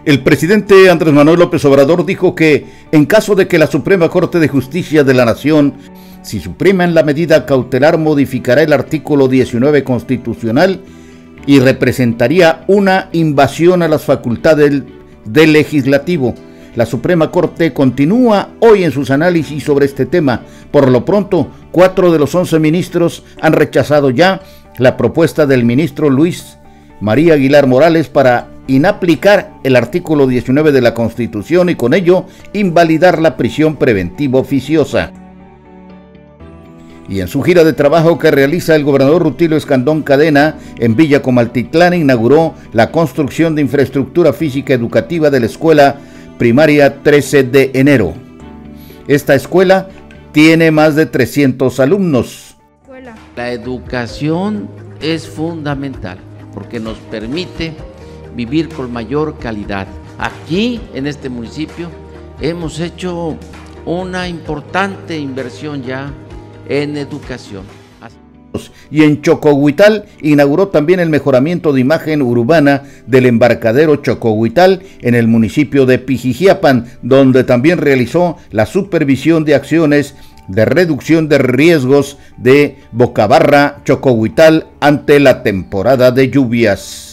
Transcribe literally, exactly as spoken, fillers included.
El presidente Andrés Manuel López Obrador dijo que, en caso de que la Suprema Corte de Justicia de la Nación, si suprimen la medida cautelar, modificará el artículo diecinueve constitucional y representaría una invasión a las facultades del, del legislativo. La Suprema Corte continúa hoy en sus análisis sobre este tema. Por lo pronto, cuatro de los once ministros han rechazado ya la propuesta del ministro Luis María Aguilar Morales para inaplicar el artículo diecinueve de la Constitución y con ello invalidar la prisión preventiva oficiosa. Y en su gira de trabajo que realiza el gobernador Rutilio Escandón Cadena en Villa Comaltitlán, inauguró la construcción de infraestructura física educativa de la escuela primaria trece de enero. Esta escuela tiene más de trescientos alumnos. La educación es fundamental porque nos permite vivir con mayor calidad. Aquí, en este municipio, hemos hecho una importante inversión ya en educación. Y en Chocohuital inauguró también el mejoramiento de imagen urbana del embarcadero Chocohuital en el municipio de Pijijiapan, donde también realizó la supervisión de acciones de reducción de riesgos de Bocabarra, Chocohuital ante la temporada de lluvias.